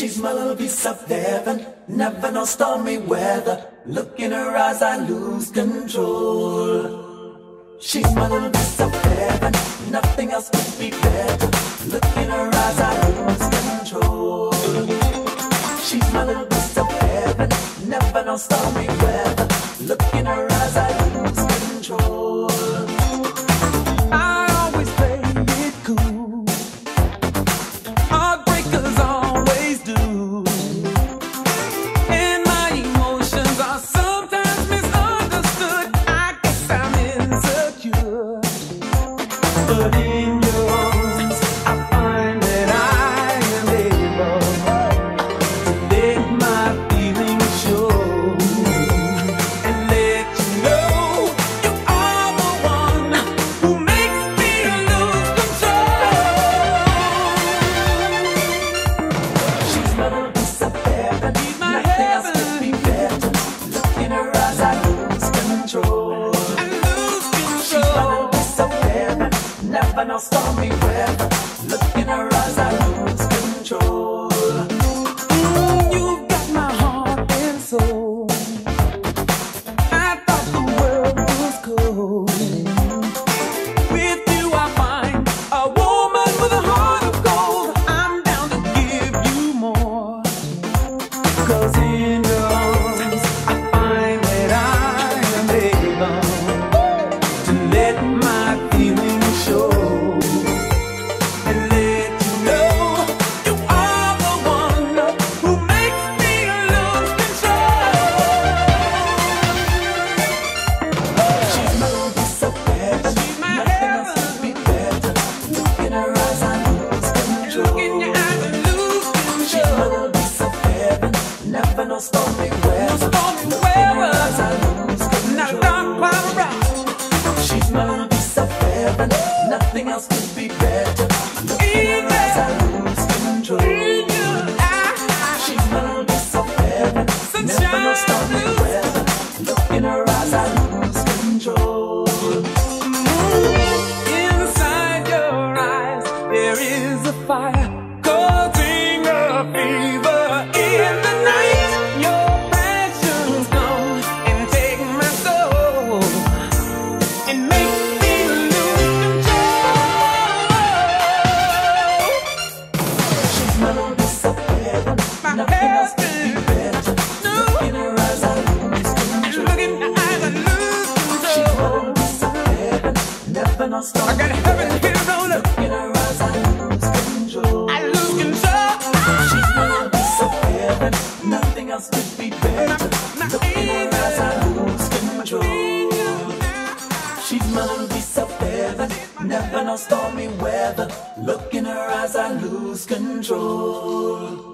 She's my little piece of heaven, never no stormy weather. Look in her eyes, I lose control. She's my little piece of heaven, nothing else could be better. Look in her eyes, I lose control. She's my little piece of heaven, never no stormy weather. Look in her eyes, I lose control. I always play it cool. Heartbreakers always do. And my emotions are sometimes misunderstood. I guess I'm insecure. But in your arms, I find that I am able to let my feelings show. And let you know you are the one who makes me lose control. She's my little piece of heaven, nothing else could be better. Look in her eyes, I lose control. She's my little piece of heaven, never no stormy weather. Look in her eyes, I lose control. You've got my heart and soul. I thought the world was cold. With you I find a woman with a heart of gold. I'm down to give you more. 'Cause in your arms I find that I am able to let my feelings show. And let you know you are the one who makes me lose control. She's my little piece of heaven, nothing else could be better. Look in her eyes, I lose control. She's my little piece of heaven, never no stormy weather. Look in her eyes, I lose control. She's my little piece of heaven, nothing else could be better. Look in her eyes, I lose control. She's my little piece of heaven, never no stormy weather. Look in her eyes, I lose control. Inside your eyes, there is a fire causing a fever in the night. Your passions come and take my soul and make me lose control. She's my little piece of heaven, nothing else could be better. Look in her eyes, I lose control. She's my little piece of heaven, never no stormy weather. Look in her eyes, I lose control. She's my little piece of heaven, nothing else could be better. Look in her eyes, I lose control. She's my little piece of heaven, never no stormy weather. Look in her eyes, I lose control.